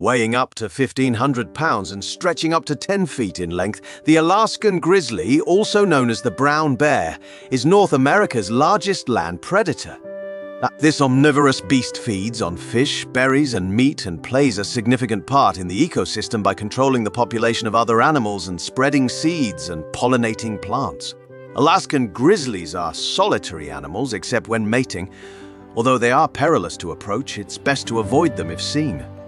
Weighing up to 1,500 pounds and stretching up to 10 feet in length, the Alaskan Grizzly, also known as the brown bear, is North America's largest land predator. This omnivorous beast feeds on fish, berries, and meat and plays a significant part in the ecosystem by controlling the population of other animals and spreading seeds and pollinating plants. Alaskan grizzlies are solitary animals except when mating. Although they are perilous to approach, it's best to avoid them if seen.